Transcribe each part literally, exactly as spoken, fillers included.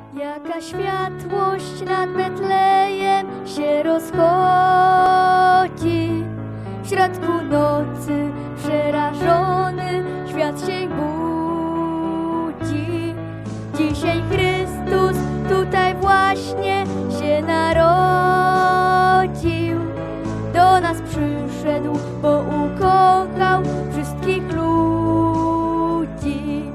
Jaka światłość nad Betlejem się rozchodzi. W środku nocy przerażony świat się budzi. Dzisiaj Chrystus tutaj właśnie się narodził. Do nas przyszedł, bo ukochał wszystkich ludzi.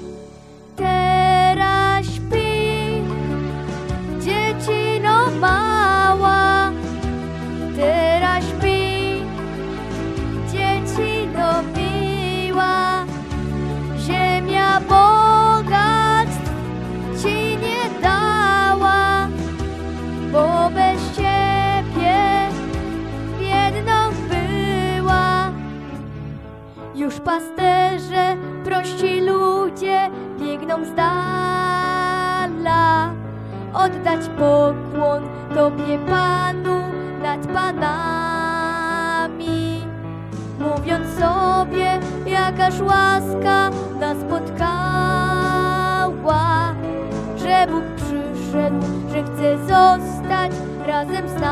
Teraz śpi dziecino mała, teraz śpi dziecino miła. Ziemia bogactw ci nie dała, bo bez ciebie biedną była. Już pasterze, prości ludzie biegną z dala, oddać pokłon Tobie, Panu, nad panami, mówiąc sobie, jakaż łaska nas spotkała, że Bóg przyszedł, że chce zostać razem z